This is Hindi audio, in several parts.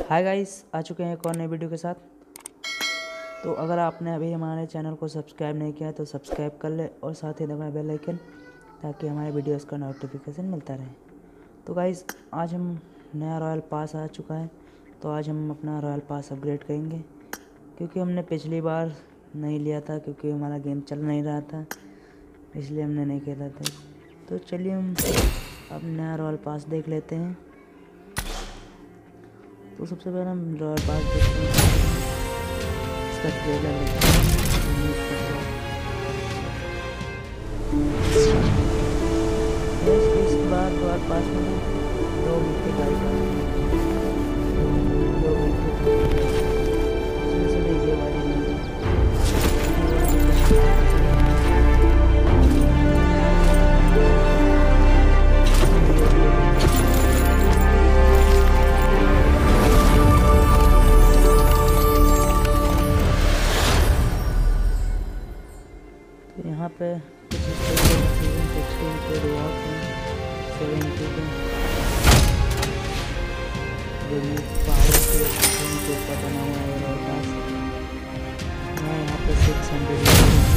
हाय गाइस, आ चुके हैं एक और नई वीडियो के साथ। तो अगर आपने अभी हमारे चैनल को सब्सक्राइब नहीं किया है तो सब्सक्राइब कर ले और साथ ही दबाएं बेल आइकन, ताकि हमारे वीडियोस का नोटिफिकेशन मिलता रहे। तो गाइस, आज हम नया रॉयल पास आ चुका है, तो आज हम अपना रॉयल पास अपग्रेड करेंगे, क्योंकि हमने पिछली बार नहीं लिया था, क्योंकि हमारा गेम चल नहीं रहा था, इसलिए हमने नहीं खेला था। तो चलिए हम अब नया रॉयल पास देख लेते हैं। तो सबसे पहले हम रॉयल पास देखते हैं, इसका ट्रेलर देखते हैं। इस बार रॉयल पास में 2 मिनट गाड़ी का 2 मिनट इसमें से देखिए वाली यहाँ पे कुछ इस तरीके के सीजन 16 के रिवॉर्ड हैं, 70 के जो भी पावर के ऊपर बना हुआ है और पास मैं यहाँ पे 600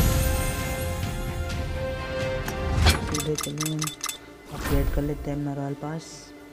सीधे चलिए हम अपग्रेड कर लेते हैं अपना रॉयल पास।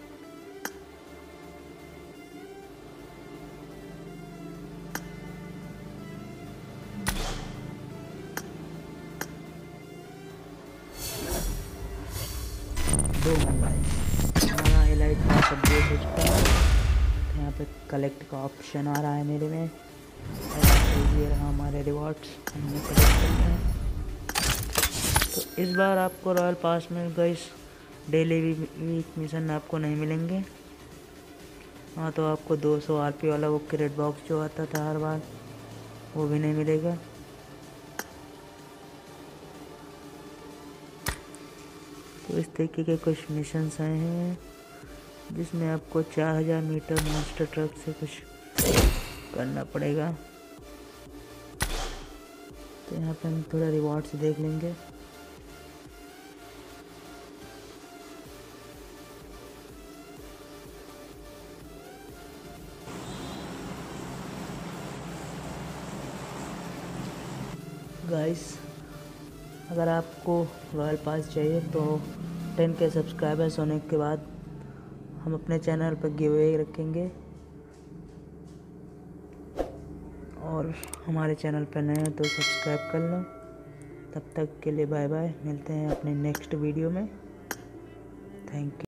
हमारा एलाइट पास अपडेट हो चुका है। तो यहाँ पे कलेक्ट का ऑप्शन आ रहा है मेरे में, और ये रहा हमारे रिवॉर्ड्स, हमने कलेक्ट करना है। तो इस बार आपको रॉयल पास में गाइस डेली वीक मिशन आपको नहीं मिलेंगे। हाँ, तो आपको 200 RP वाला वो क्रेट बॉक्स जो आता था हर बार, वो भी नहीं मिलेगा। तो इस तरीके के कुछ मिशंस आए हैं, जिसमें आपको 4000 मीटर मॉन्स्टर ट्रक से कुछ करना पड़ेगा। तो यहाँ पे हम थोड़ा रिवॉर्ड से देख लेंगे। गाइस, अगर आपको रॉयल पास चाहिए तो 10K सब्सक्राइबर्स होने के बाद हम अपने चैनल पर गिव अवे रखेंगे। और हमारे चैनल पर नए हैं तो सब्सक्राइब कर लो। तब तक के लिए बाय बाय, मिलते हैं अपने नेक्स्ट वीडियो में। Thank you.